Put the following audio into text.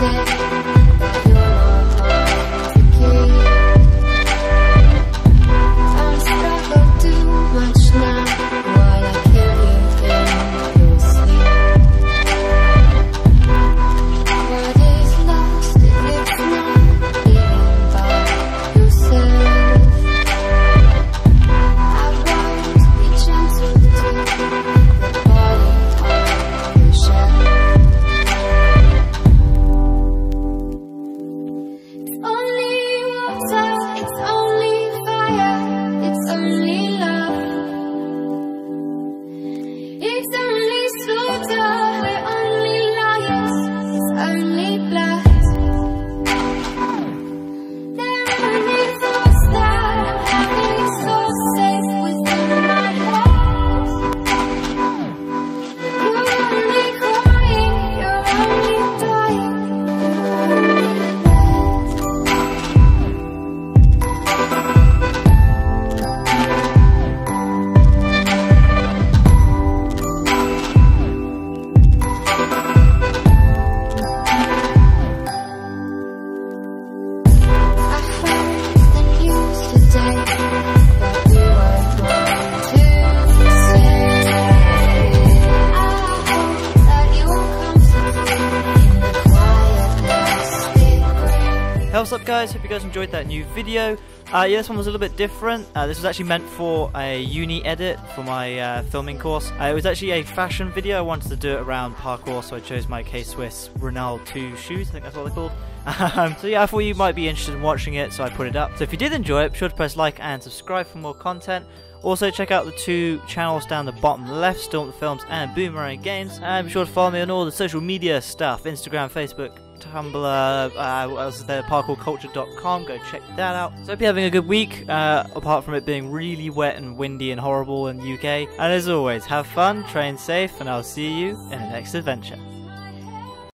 Hey, what's up guys, hope you guys enjoyed that new video. Yeah, this one was a little bit different. This was actually meant for a uni edit for my filming course. It was actually a fashion video. I wanted to do it around parkour, so I chose my KSwiss Rannell 2 shoes, I think that's what they're called. So yeah, I thought you might be interested in watching it, so I put it up. So if you did enjoy it, be sure to press like and subscribe for more content. Also check out the 2 channels down the bottom left, Storm the Films and Boomerang Games. And be sure to follow me on all the social media stuff, Instagram, Facebook, Tumblr, what else is there, parkourculture.com, go check that out. So hope you're having a good week, apart from it being really wet and windy and horrible in the UK. And as always, have fun, train safe, and I'll see you in the next adventure.